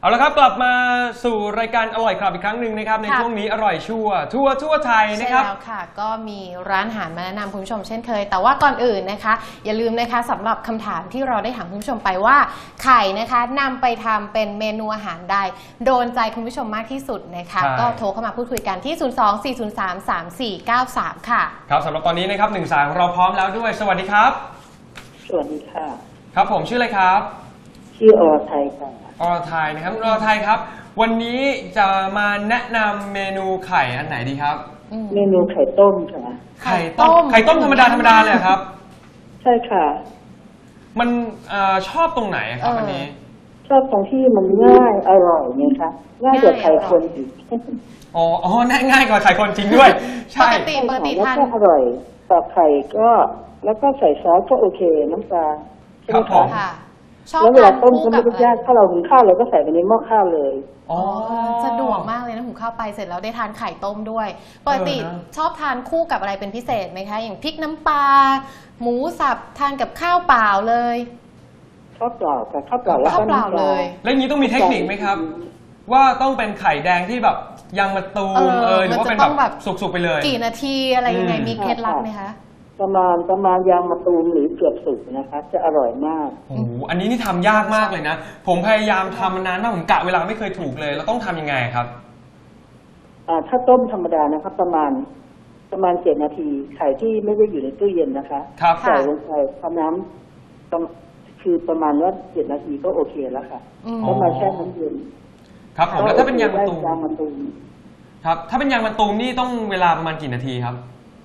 เอาละครับกลับมาสู่รายการอร่อยครับอีกครั้งหนึ่งนะครับในช่วงนี้อร่อยชัวร์ทั่วไทยนะครับใช่แล้วค่ะก็มีร้านอาหารมาแนะนำคุณผู้ชมเช่นเคยแต่ว่าก่อนอื่นนะคะอย่าลืมนะคะสำหรับคำถามที่เราได้ถามคุณผู้ชมไปว่าไข่นะคะนำไปทำเป็นเมนูอาหารใดโดนใจคุณผู้ชมมากที่สุดนะคะก็โทรเข้ามาพูดคุยกันที่024033493ค่ะครับสำหรับตอนนี้นะครับ1 สายของเราพร้อมแล้วด้วยสวัสดีครับสวัสดีค่ะครับผมชื่ออะไรครับชื่ออรไทยค่ะอรไทยนะครับอรไทยครับวันนี้จะมาแนะนำเมนูไข่อันไหนดีครับเมนูไข่ต้มค่ะไข่ต้มธรรมดาเลยครับใช่ค่ะมันชอบตรงไหนครับอันนี้ชอบตรงที่มันง่ายอร่อยไงคะง่ายกว่าไข่คนอีกอ๋อง่ายกว่าไข่คนจริงด้วยใช่ปกติทานอร่อยต่อไข่ก็แล้วก็ใส่ซอสก็โอเคน้ำปลาใช่ไหมคะแล้วเวลาต้มก็ไม่ต้องยากถ้าเราหุงข้าวเราก็ใส่ไปในหม้อข้าวเลยสะดวกมากเลยนะหุงข้าวไปเสร็จแล้วได้ทานไข่ต้มด้วยปกติชอบทานคู่กับอะไรเป็นพิเศษไหมคะอย่างพริกน้ำปลาหมูสับทานกับข้าวเปล่าเลยข้าวเปล่าค่ะข้าวเปล่าแล้วก็น้ำปลาแล้วอย่างนี้ต้องมีเทคนิคไหมครับว่าต้องเป็นไข่แดงที่แบบยังมะตูมหรือว่าเป็นแบบสุกๆไปเลยกี่นาทีอะไรยังไงมีเคล็ดลับไหมคะประมาณยางมะตูมหรือเกือบสุกนะคะจะอร่อยมากโอ้โหอันนี้นี่ทำยากมากเลยนะผมพยายามทำมานานมากผมกะเวลาไม่เคยถูกเลยเราต้องทำยังไงครับถ้าต้มธรรมดานะครับประมาณ7 นาทีไข่ที่ไม่ได้อยู่ในตู้เย็นนะคะใส่ลงไปทำน้ำคือประมาณว่า7 นาทีก็โอเคแล้วค่ะก็มาแช่น้ำเย็นครับผมแล้วถ้าเป็นยางมะตูมครับถ้าเป็นยางมะตูมนี่ต้องเวลาประมาณกี่นาทีครับ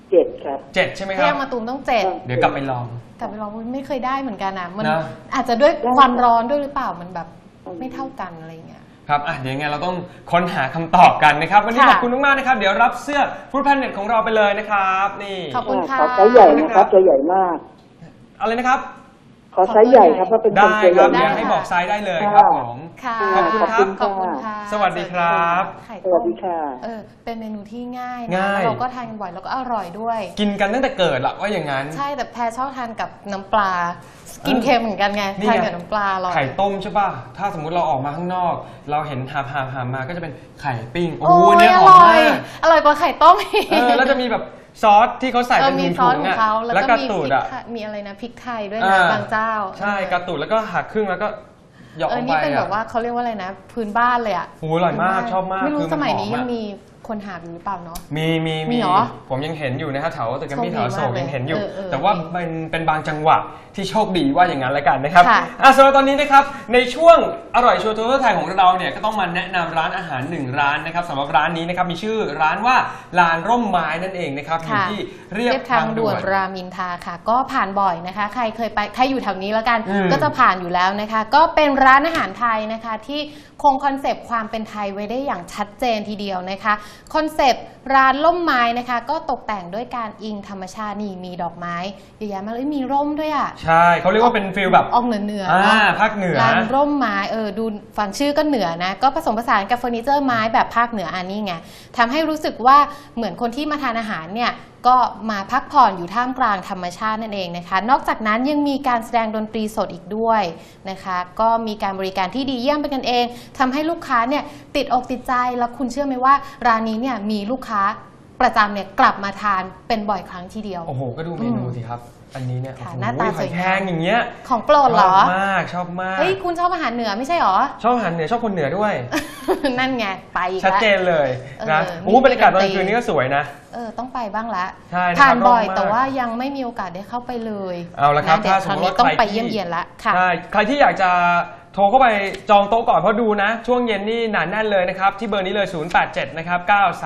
7 ครับ 7ใช่ไหมครับยางมะตูมต้อง7 เดี๋ยวกลับไปลองไม่เคยได้เหมือนกันนะมันอาจจะด้วยความร้อนด้วยหรือเปล่ามันแบบไม่เท่ากันอะไรเงี้ยครับเดี๋ยวไงเราต้องค้นหาคำตอบกันนะครับวันนี้ขอบคุณมากๆนะครับเดี๋ยวรับเสื้อฟู้ดแพลเน็ตของเราไปเลยนะครับนี่ขอบคุณค่ะขอไซส์ใหญ่นะครับตัวใหญ่มากอะไรนะครับขอไซส์ใหญ่ครับเพราะเป็นคนตัวใหญ่ได้ให้บอกไซส์ได้เลยครับผมขอบคุณครับขอบคุณค่ะสวัสดีครับสวัสดีค่ะเป็นเมนูที่ง่ายนะเราก็ทานบ่อยแล้วก็อร่อยด้วยกินกันตั้งแต่เกิดละว่าอย่างนั้นใช่แต่แพรชอบทานกับน้ำปลากินเค็มเหมือนกันไงทานกับน้ำปลาเราไข่ต้มใช่ป่ะถ้าสมมุติเราออกมาข้างนอกเราเห็นหามมาก็จะเป็นไข่ปิ้งโอ้เนี่ยหอมมากอร่อยกว่าไข่ต้มอีกแล้วจะมีแบบซอสที่เขาใส่เป็นถุงๆอ่ะแล้วกระตูดอ่ะมีอะไรนะพริกไทยด้วยนะบางเจ้าใช่กระตูดแล้วก็หักครึ่งแล้วก็หยอกลงไปนี่เป็นแบบว่าเขาเรียกว่าอะไรนะพื้นบ้านเลยอ่ะโอ้อร่อยมากชอบมากไม่รู้สมัยนี้ยังมีคนหาอยู่หรือเปล่าเนาะมีผมยังเห็นอยู่นะครับแถวตึกแกรมมี่แถวโศกยังเห็นอยู่แต่ว่าเป็นบางจังหวะที่โชคดีว่าอย่างนั้นแล้วกันนะครับสำหรับตอนนี้นะครับในช่วงอร่อยชัวร์ทั่วไทยของเราเนี่ยก็ต้องมาแนะนำร้านอาหาร1 ร้านนะครับสำหรับร้านนี้นะครับมีชื่อร้านว่าลานร่มไม้นั่นเองนะครับอยู่ที่เรียบทางด่วนรามอินทราค่ะก็ผ่านบ่อยนะคะใครเคยไปใครอยู่แถวนี้แล้วกันก็จะผ่านอยู่แล้วนะคะก็เป็นร้านอาหารไทยนะคะที่คงคอนเซปต์ความเป็นไทยไว้ได้อย่างชัดเจนทีเดียวนะคะคอนเซปต์ร้านร่มไม้นะคะก็ตกแต่งด้วยการอิงธรรมชาตินี่มีดอกไม้เยอะแยะมากเลยมีร่มด้วยอ่ะใช่เขาเรียกว่าเป็นฟีลแบบออกเหนือภาคเหนือร้านร่มไม้ดูฟังชื่อก็เหนือนะก็ผสมผสานกับเฟอร์นิเจอร์ไม้แบบภาคเหนืออันนี้ไงทำให้รู้สึกว่าเหมือนคนที่มาทานอาหารเนี่ยก็มาพักผ่อนอยู่ท่ามกลางธรรมชาตินั่นเองนะคะนอกจากนั้นยังมีการแสดงดนตรีสดอีกด้วยนะคะก็มีการบริการที่ดีเยี่ยมเป็นกันเองทำให้ลูกค้าเนี่ยติดอกติดใจแล้วคุณเชื่อไหมว่าร้านนี้เนี่ยมีลูกค้าประจำเนี่ยกลับมาทานเป็นบ่อยครั้งทีเดียวโอ้โหก็ดูเมนูสิครับอันนี้เนี่ยหน้าตาสวยแพงอย่างเงี้ยของโปรดเหรอชอบมากเฮ้ยคุณชอบอาหารเหนือไม่ใช่หรอชอบอาหารเหนือชอบคนเหนือด้วยนั่นไงไปชัดเจนเลยนะบรรยากาศตอนคืนนี้ก็สวยนะต้องไปบ้างละผ่านบ่อยแต่ว่ายังไม่มีโอกาสได้เข้าไปเลยเอาละครับถ้าสมมติว่าต้องไปเยี่ยมเยียนละค่ะใครที่อยากจะโทรเข้าไปจองโต๊ะก่อนเพราะดูนะช่วงเย็นนี่หนาแน่นเลยนะครับที่เบอร์นี้เลย087นะครับ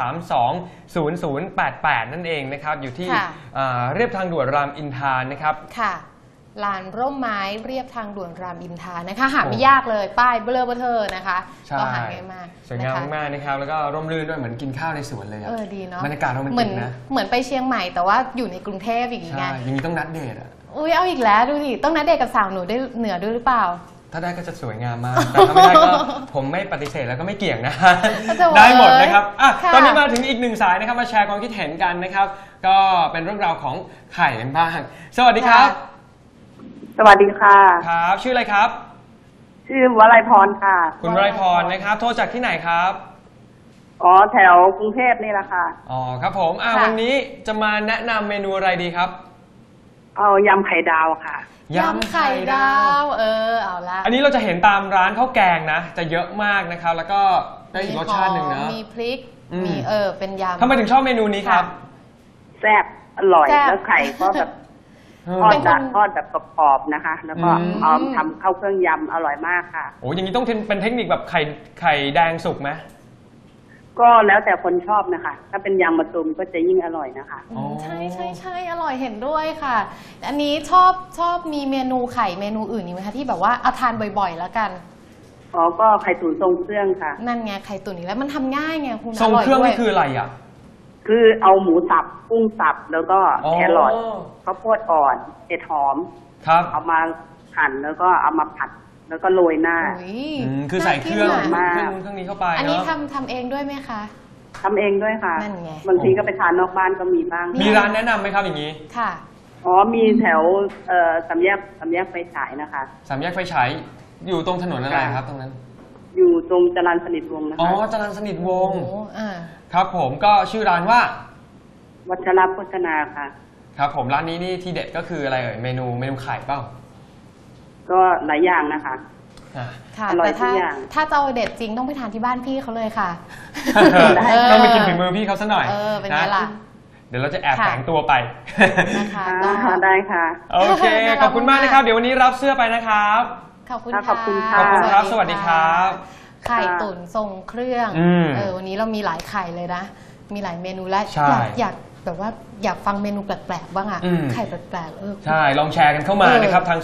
932 0088นั่นเองนะครับอยู่ที่เรียบทางด่วนรามอินทรานะครับค่ะลานร่มไม้เรียบทางด่วนรามอินทรานะคะหาไม่ยากเลยป้ายเบลอเบอร์เธอนะคะก็หาง่ายมากสวยงามมากนะครับแล้วก็ร่มรื่นด้วยเหมือนกินข้าวในสวนเลยดีเนาะบรรยากาศโรแมนติกนะเหมือนไปเชียงใหม่แต่ว่าอยู่ในกรุงเทพอย่างงี้ไงอย่างนี้ต้องนัดเดทเอาอีกแล้วดูสิต้องนัดเดทกับสาวหนูได้เหนือด้วยหรือเปล่าถ้าได้ก็จะสวยงามมากแต่ถ้าไม่ได้ก็ผมไม่ปฏิเสธแล้วก็ไม่เกี่ยงนะได้หมดนะครับตอนนี้มาถึงอีก1 สายนะครับมาแชร์ความคิดเห็นกันนะครับก็เป็นเรื่องราวของไข่กันบ้างสวัสดีครับสวัสดีค่ะครับชื่ออะไรครับชื่อวลัยพรค่ะคุณวลัยพรนะครับโทรจากที่ไหนครับอ๋อแถวกรุงเทพนี่แหละค่ะอ๋อครับผมวันนี้จะมาแนะนำเมนูอะไรดีครับเอายำไข่ดาวค่ะยำไข่ดาวเอาละอันนี้เราจะเห็นตามร้านข้าวแกงนะจะเยอะมากนะครับแล้วก็ได้อีกรสชาติหนึ่งนะมีพริกมีเป็นยำทำไมถึงชอบเมนูนี้ครับแซ่บอร่อยแล้วไข่ก็แบบทอดแบบกรอบๆนะคะแล้วก็เอาทำเข้าเครื่องยำอร่อยมากค่ะโอ้อย่างนี้ต้องเป็นเทคนิคแบบไข่แดงสุกไหมก็แล้วแต่คนชอบนะคะถ้าเป็นยำมะตูมก็จะยิ่งอร่อยนะคะใช่อร่อยเห็นด้วยค่ะอันนี้ชอบมีเมนูไข่เมนูอื่นอีกไหมคะที่แบบว่าเอาทานบ่อยๆแล้วกันอ๋อก็ไข่ตุ๋นทรงเครื่องค่ะนั่นไงไข่ตุ๋นนี่แล้วมันทำง่ายไงคุณทรงเครื่องนี่คืออะไรอ่ะคือเอาหมูสับกุ้งสับแล้วก็แครอทข้าวโพดอ่อนเห็ดหอมครับเอามาหั่นแล้วก็เอามาผัดแล้วก็โรยหน้าคือใส่เครื่องเครื่องนี้เข้าไปอันนี้ทำเองด้วยไหมคะทำเองด้วยค่ะนั่นไงบางทีก็ไปทานนอกบ้านก็มีบ้างมีร้านแนะนำไหมครับอย่างนี้ค่ะอ๋อมีแถวสามแยกไฟฉายนะคะสามแยกไฟฉายอยู่ตรงถนนอะไรครับตรงนั้นอยู่ตรงจรัญสนิทวงศ์นะคะอ๋อจรัญสนิทวงศ์ครับผมก็ชื่อร้านว่าวัชรโภชนาค่ะครับผมร้านนี้นี่ที่เด็ดก็คืออะไรเมนูไข่เปล่าก็หลายอย่างนะคะค่ะแต่ถ้าจะเอาเด็ดจริงต้องไปทานที่บ้านพี่เขาเลยค่ะต้องไปกินฝีมือพี่เขาซะหน่อยเป็นไงล่ะเดี๋ยวเราจะแอบแฝงตัวไปนะคะได้ค่ะโอเคขอบคุณมากนะครับเดี๋ยววันนี้รับเสื้อไปนะครับขอบคุณค่ะขอบคุณครับสวัสดีครับไข่ตุ๋นทรงเครื่องวันนี้เรามีหลายไข่เลยนะมีหลายเมนูแล้วอยากแบบว่าอยากฟังเมนูแปลกๆบ้างอ่ะไข่แปลกๆใช่ลองแชร์กันเข้ามานะครับทาง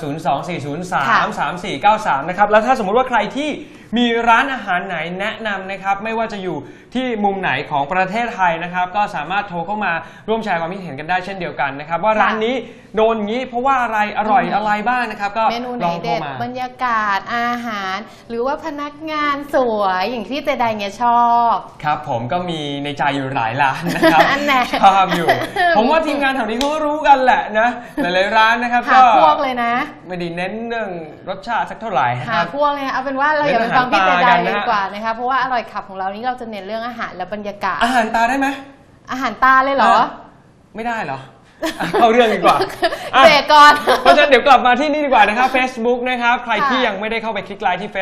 024033393 นะครับแล้วถ้าสมมุติว่าใครที่มีร้านอาหารไหนแนะนำนะครับไม่ว่าจะอยู่ที่มุมไหนของประเทศไทยนะครับก็สามารถโทรเข้ามาร่วมแชร์ความคิดเห็นกันได้เช่นเดียวกันนะครับว่าร้านนี้โดนงี้เพราะว่าอะไรอร่อยอะไรบ้างนะครับก็เมนูไหนเด็ดบรรยากาศอาหารหรือว่าพนักงานสวยอย่างที่เจไดเนี่ยชอบครับผมก็มีในใจอยู่หลายร้านนะครับชอบอยู่ผมว่าทีมงานแถวนี้เขาก็รู้กันแหละนะหลายๆร้านนะครับก็พวกเลยนะไม่ได้เน้นเรื่องรสชาติสักเท่าไหร่หาพวกเลยเอาเป็นว่าเราอย่าไปฟังพี่เจไดเลยดีกว่านะคะเพราะว่าอร่อยขับของเรานี่เราจะเน้นเรื่องอาหารและบรรยากาศอาหารตาได้ไหมอาหารตาเลยเหรอไม่ได้เหรอเข้าเรื่องดีกว่าเบรกก่อนเพราะฉะนั้นเดี๋ยวกลับมาที่นี่ดีกว่านะครับ Facebook นะครับใครที่ยังไม่ได้เข้าไปคลิกไลค์ที่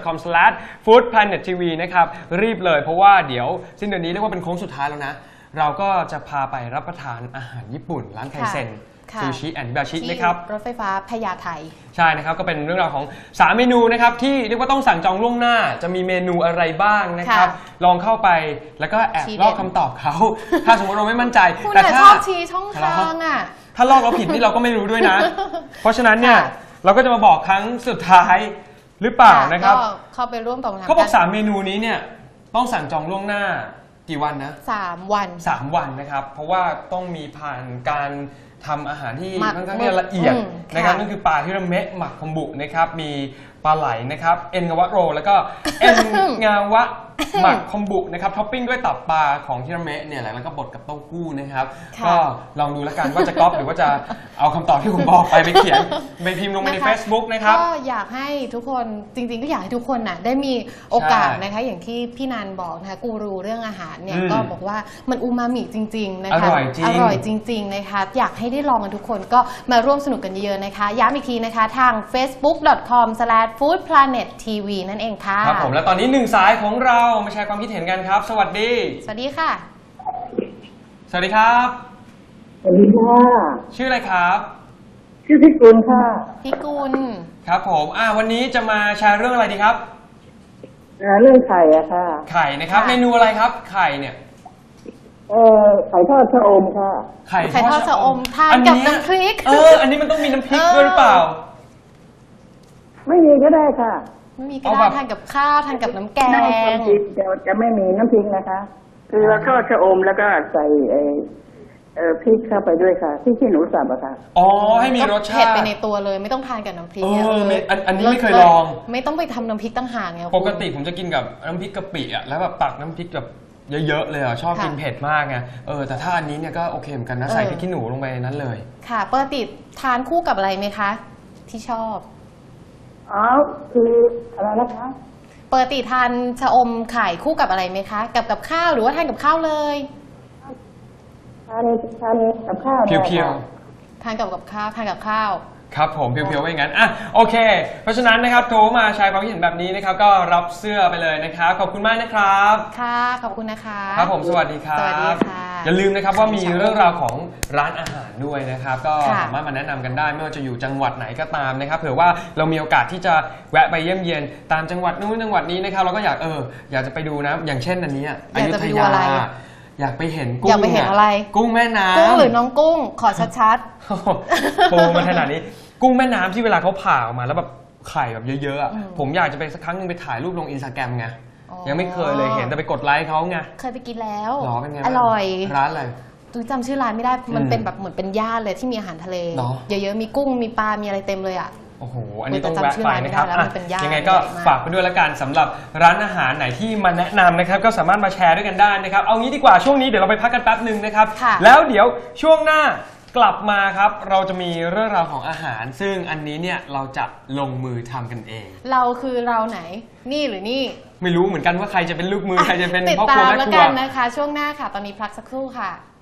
facebook.com/foodplanettv นะครับรีบเลยเพราะว่าเดี๋ยวสิ้นเดือนนี้เรียกว่าเป็นโค้งสุดท้ายแล้วนะเราก็จะพาไปรับประทานอาหารญี่ปุ่นร้านไคเซ็นซูชิแอนด์บาชินะครับรถไฟฟ้าพญาไทใช่นะครับก็เป็นเรื่องราวของ3เมนูนะครับที่เรียกว่าต้องสั่งจองล่วงหน้าจะมีเมนูอะไรบ้างนะครับลองเข้าไปแล้วก็แอบลอกคำตอบเขาถ้าสมมติเราไม่มั่นใจแต่ถ้าชอบชี้ช่องทางอ่ะถ้าลอกเราผิดนี่เราก็ไม่รู้ด้วยนะเพราะฉะนั้นเนี่ยเราก็จะมาบอกครั้งสุดท้ายหรือเปล่านะครับเข้าไปร่วมตรงนั้นเขาบอก3เมนูนี้เนี่ยต้องสั่งจองล่วงหน้ากี่วันนะ 3 วัน 3 วันนะครับเพราะว่าต้องมีผ่านการทำอาหารที่ค่อนข้างที่ละเอียดนะครับนั่นคือปลาฮิราเมะหมักคอมบุนะครับมีปลาไหลนะครับเอ็นงาวะโรแล้วก็เอ็นงาวะหมักคอมบุนะครับท็อปปิ้งด้วยตับปลาของฮิราเมะเนี่ยแหละแล้วก็บดกับเต้าหู้นะครับก็ลองดูแล้วกันว่าจะก๊อปหรือว่าจะเอาคำตอบที่ผมบอกไปเขียนไปพิมพ์ลงใน Facebook นะครับก็อยากให้ทุกคนจริงๆก็อยากให้ทุกคนน่ะได้มีโอกาสนะคะอย่างที่พี่นันบอกนะคะกูรูเรื่องอาหารเนี่ยก็บอกว่ามันอูมามิจริงๆนะคะอร่อยจริงๆนะคะอยากให้ได้ลองกันทุกคนก็มาร่วมสนุกกันเยอะๆนะคะย้ำอีกทีนะคะทาง facebook.com/foodplanettv นั่นเองค่ะครับผมและตอนนี้1สายของเรามาแชร์ความคิดเห็นกันครับสวัสดีสวัสดีค่ะสวัสดีครับสวัสดีค่ะชื่ออะไรครับชื่อพี่กุลค่ะพี่กุลครับผมวันนี้จะมาแชร์เรื่องอะไรดีครับเรื่องไข่อะค่ะไข่นะครับเมนูอะไรครับไข่เนี่ยไข่ทอดชะอมค่ะไข่ทอดชะอมทานกับน้ำพริกอันนี้มันต้องมีน้ำพริกด้วยหรือเปล่าไม่มีก็ได้ค่ะไม่มีก็ได้ทานกับข้าวทานกับน้ำแกงจะไม่มีน้ำพริกนะคะคือเราทอดชะอมแล้วก็ใส่พริกเข้าไปด้วยค่ะพริกขี้หนูสับอะค่ะให้มีรสชาติเผ็ดไปในตัวเลยไม่ต้องทานกับน้ำพริกอันนี้ไม่เคยลองไม่ต้องไปทำน้ำพริกตั้งหากไงปกติผมจะกินกับน้ำพริกกะปิอะแล้วแบบตักน้ำพริกแบบเยอะๆเลยชอบกินเผ็ดมากไงแต่ถ้าอันนี้เนี่ยก็โอเคเหมือนกันนะใส่พริกขี้หนูลงไปนั้นเลยค่ะปกติทานคู่กับอะไรไหมคะที่ชอบอ๋อคืออะไรนะคะปกติทานชะอมไข่คู่กับอะไรไหมคะกับข้าวหรือว่าทานกับข้าวเลยทานกับข้าวเพียวทานกับข้าวทานกับข้าวครับผมเพียวๆไว้อย่างนั้นอ่ะโอเคเพราะฉะนั้นนะครับโทรมาแชร์ความคิดเห็นแบบนี้นะครับก็รับเสื้อไปเลยนะครับขอบคุณมากนะครับค่ะขอบคุณนะคะครับผมสวัสดีครับสวัสดีค่ะอย่าลืมนะครับว่ามีเรื่องราวของร้านอาหารด้วยนะครับก็ค่ะสามารถมาแนะนำกันได้ไม่ว่าจะอยู่จังหวัดไหนก็ตามนะครับเผื่อว่าเรามีโอกาสที่จะแวะไปเยี่ยมเยียนตามจังหวัดนู้นจังหวัดนี้นะครับเราก็อยากจะไปดูนะอย่างเช่นอันนี้อยุธยาอยากไปเห็นกุ้งอยากไปเห็นอะไรกุ้งแม่น้ำกุ้งหรือน้องกุ้งขอชัดปูมาขนาดนี้กุ้งแม่น้ำที่เวลาเขาผ่าออกมาแล้วแบบไข่แบบเยอะๆอะผมอยากจะไปสักครั้งนึงไปถ่ายรูปลงอินสตาแกรมไงอ๋อยังไม่เคยเลยเห็นแต่ไปกดไลค์เขาไงๆ เคยไปกินแล้วหรอเป็นไงอร่อยร้านอะไรตุ้ยจำชื่อร้านไม่ได้มันเป็นแบบเหมือนเป็นย่านเลยที่มีอาหารทะเลหรอเยอะๆมีกุ้งมีปลา มีอะไรเต็มเลยอ่ะโอ้โหอันนี้ต้องแวะไปนะครับจำชื่อร้านไม่ได้แล้วมันเป็นย่านยังไงก็ใหญ่มากฝากไปด้วยละกันสำหรับร้านอาหารไหนที่มาแนะนำนะครับก็สามารถมาแชร์ด้วยกันได้นะครับเอางี้ดีกว่าช่วงนี้เดี๋ยวเราไปพักกันแป๊บหนึ่งนะครับค่ะแล้วเดี๋ยวช่วงหน้ากลับมาครับเราจะมีเรื่องราวของอาหาร ซึ่งอันนี้เนี่ยเราจะลงมือทำกันเองเราคือเราไหนนี่หรือนี่ไม่รู้เหมือนกันว่าใครจะเป็นลูกมือใครจะเป็นติดพ่อคตารัวมแม่แล้วครักัวนนะคะ ช่วงหน้าค่ะ ตอนนี้พักสักครู่ค่ะ